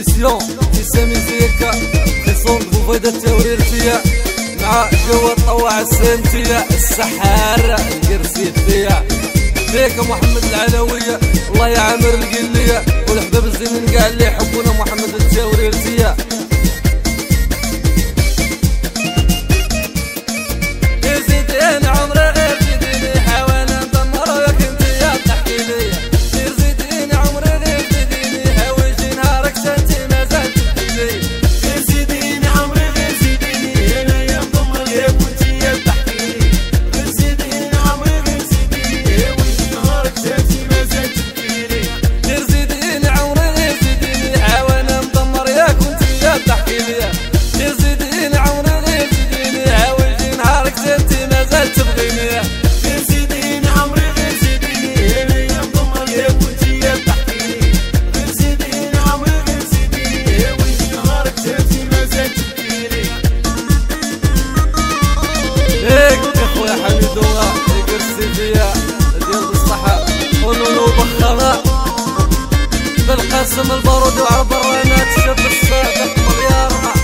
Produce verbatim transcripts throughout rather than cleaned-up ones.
ميسيون في سامي زيكا في صوت بوفيدة توريرتيا مع جوا طوع السنتية السحارة القرسيتية فيك محمد العلوية الله يعمر القلية والحباب الزينين كاع اللي يحبونا محمد التوريرتية. يزيدين عمري يزيديني حاول ندمر لك انت يا تحكي ليا يزيدين عمري يزيديني حاول شي نهارك انت مازال تحكي ليا يزيدين عمري يزيديني انا يا ندمر لك وانت يا تحكي ليا يزيدين عمري يزيديني حاول شي نهارك انت مازال تحكي ليا يزيدين عمري يزيديني حاول ندمر لك وانت يا تحكي ليا يزيدين عمري يزيديني حاول شي نهارك انت مازال تبغيني يزيدين عمري يزيديني انا يا ندمر لك وانت يا تحكي ليا يزيدين عمري يزيديني حاول شي نهارك انت مازال تبغيني. هيك يا خويا حميد الله القرسيتية ديال الصحة ونونو بخرة بالقاسم البارودي وعرب الرانات شاب الصادق مليار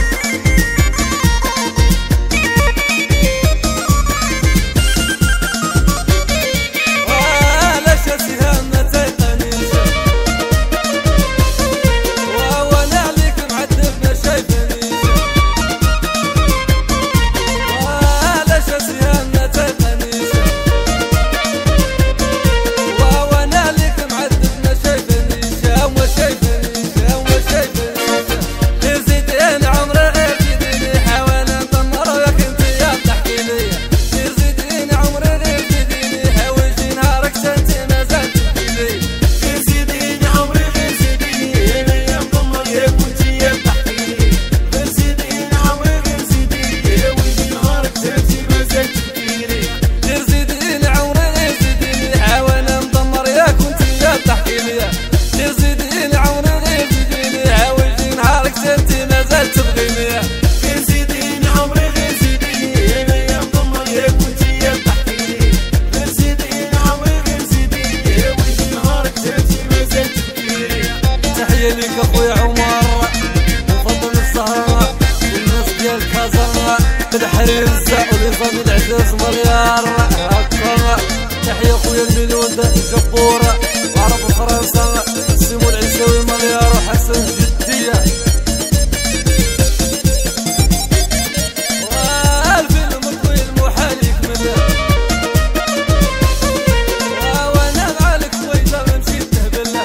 ليك اخويا عمر وفضل السهرة والناس ديال كازا الحريزة وليصاب العزاز مليار هكا. تحية خويا المليون الجبورة وعرب فرنسا سيمو العيساوي مليار وحسن جدية والفيلم الطويل محال يكمل وانا معالك ويدا مشيت نهبل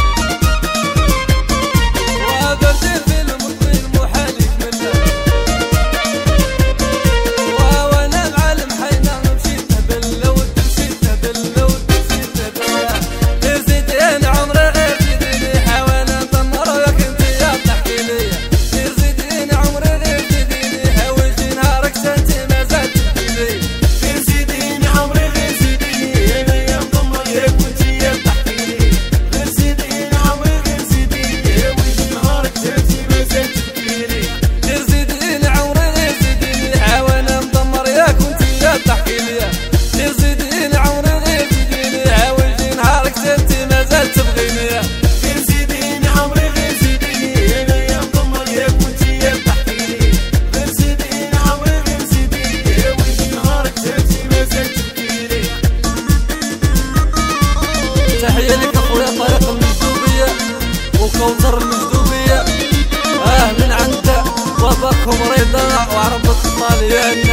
وكوثر المجذوبية اه من عنده وباكم رضا وعرب الطاليان